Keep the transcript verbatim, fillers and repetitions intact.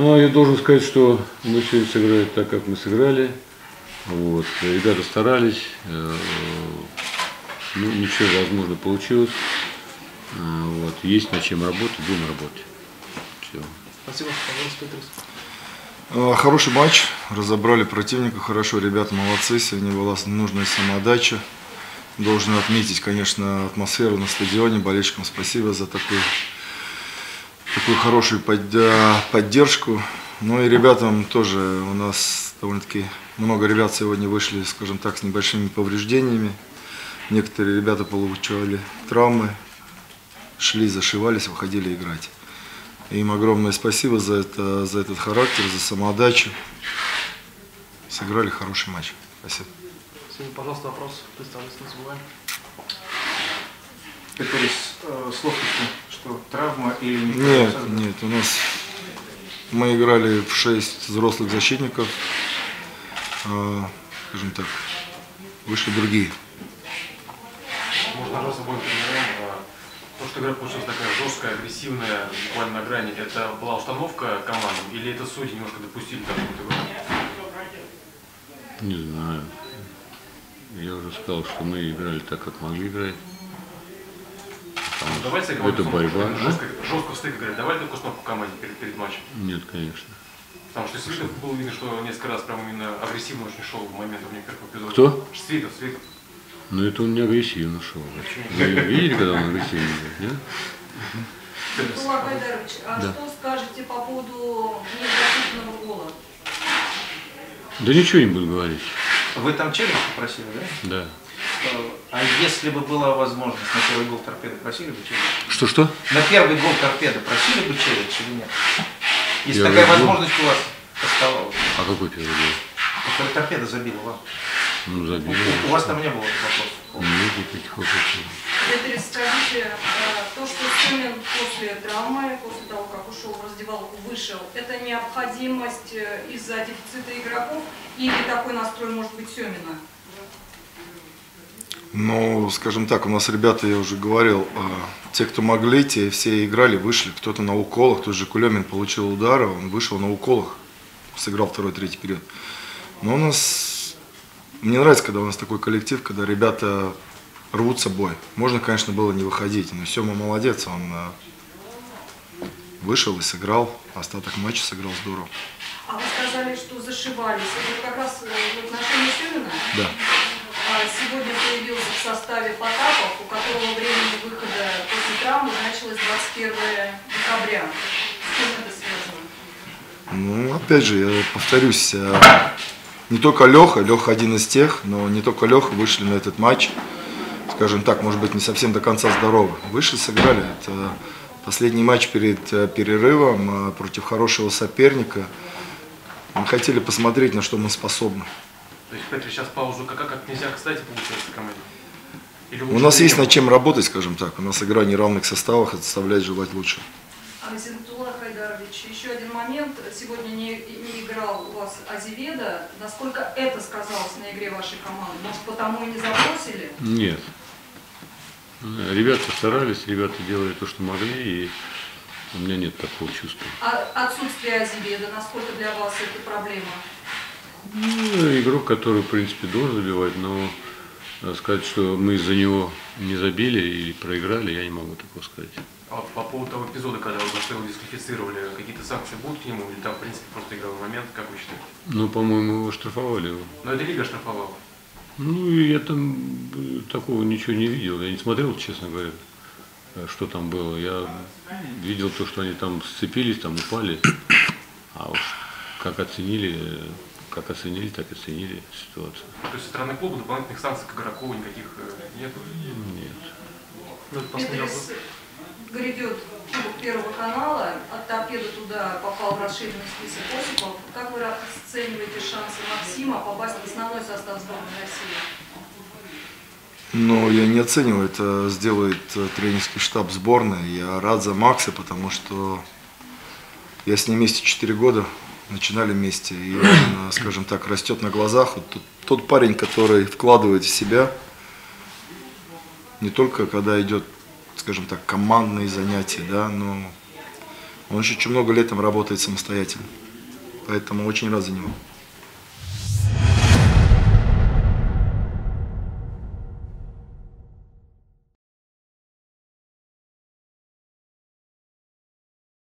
Ну, я должен сказать, что мы сегодня сыграли так, как мы сыграли. Вот. Ребята старались. Ну, ничего, возможно, получилось. Вот. Есть над чем работать, будем работать. Все. Спасибо. Хороший матч, разобрали противника хорошо, ребята молодцы, сегодня была нужная самоотдача. Должен отметить, конечно, атмосферу на стадионе, болельщикам спасибо за такую, такую хорошую поддержку. Ну и ребятам тоже, у нас довольно-таки много ребят сегодня вышли, скажем так, с небольшими повреждениями. Некоторые ребята получали травмы, шли, зашивались, выходили играть. Им огромное спасибо за, это, за этот характер, за самоотдачу. Сыграли хороший матч. Спасибо. Сегодня, пожалуйста, вопрос. Представьтесь, не забываем. Это э, с ловкостью, что травма или не? Нет, нет, у нас мы играли в шесть взрослых защитников, э, скажем так, вышли другие. Можно, пожалуйста, будем примером. То, что игра получилась такая жесткая, агрессивная, буквально на грани, это была установка командам или это судьи немножко допустили такую игру? Не знаю. Я уже сказал, что мы играли так, как могли играть. Ну, давайте это борьба. Жестко, жестко стык играть. Давай такую установку команде перед, перед матчем. Нет, конечно. Потому что Свитов было видно, что несколько раз прям именно агрессивно очень шел в момент в некоторых эпизодах. Кто? Свитов, Свитов. Ну это он не агрессивно шел. Вы видели, когда он агрессивно был, нет? Абдулла Гайдарович, а да. Что скажете по поводу незащитного гола? Да ничего не буду говорить. Вы там челлендж попросили, да? Да. А если бы была возможность на первый гол торпеды, просили бы челлендж? Что-что? На первый гол торпеды просили бы челлендж или нет? Если первый такая гол? возможность у вас оставалась. А какой первый гол? Который торпеда забила вам. Ну, забили. У, у вас там не было вопросов? Нет никаких вопросов. Дмитрий, скажите, то, что Семин после травмы, после того, как ушел в раздевалку, вышел, это необходимость из-за дефицита игроков или такой настрой может быть Семина? Ну, скажем так, у нас ребята, я уже говорил, те, кто могли, те все играли, вышли. Кто-то на уколах, тот же Кулемин получил удары, он вышел на уколах, сыграл второй-третий период. Но у нас, мне нравится, когда у нас такой коллектив, когда ребята рвутся в бой. Можно, конечно, было не выходить, но Сема молодец, он вышел и сыграл, остаток матча сыграл здорово. А вы сказали, что зашивались, это как раз в отношении Семина? Да. Сегодня появился в составе Потапов, у которого времени выхода после травмы значилось двадцать первое декабря. С чем это связано? Ну, опять же, я повторюсь, не только Леха, Леха один из тех, но не только Леха вышли на этот матч, скажем так, может быть, не совсем до конца здоровы. Вышли, сыграли. Это последний матч перед перерывом против хорошего соперника. Мы хотели посмотреть, на что мы способны. То есть, Петр, сейчас паузу как, как нельзя, кстати, получается команде? Или У нас есть над чем работать, скажем так. У нас игра неравных составах, это оставляет желать лучше. Абдулла Гайдарович, еще один момент. Сегодня не, не играл у вас Азеведа. Насколько это сказалось на игре вашей команды? Может, потому и не забросили? Нет. Ребята старались, ребята делали то, что могли, и у меня нет такого чувства. А отсутствие Азеведа, насколько для вас это проблема? Ну, игрок, который, в принципе, должен забивать, но сказать, что мы из-за него не забили или проиграли, я не могу такого сказать. А вот по поводу того эпизода, когда вы за что его дисквалифицировали, какие-то санкции будут к нему, или там, в принципе, просто игровой момент, как вы считаете? Ну, по-моему, его штрафовали его. Но это лига штрафовала. Ну, я там такого ничего не видел, я не смотрел, честно говоря, что там было. Я видел то, что они там сцепились, там упали, а уж как оценили... Как оценили, так и оценили ситуацию. То есть со стороны клуба дополнительных санкций к игроку никаких нет? Нет. Петрис грядет Кубок Первого канала, от торпеды туда попал в расширенный список Осипов. Как вы оцениваете шансы Максима попасть в основной состав сборной России? Ну, я не оцениваю, это сделает тренерский штаб сборной. Я рад за Макса, потому что я с ним вместе четыре года. Начинали вместе, и он, скажем так, растет на глазах. Вот тот, тот парень, который вкладывает в себя, не только когда идет, скажем так, командные занятия, да, но Он еще очень много лет там работает самостоятельно. Поэтому очень рад за него.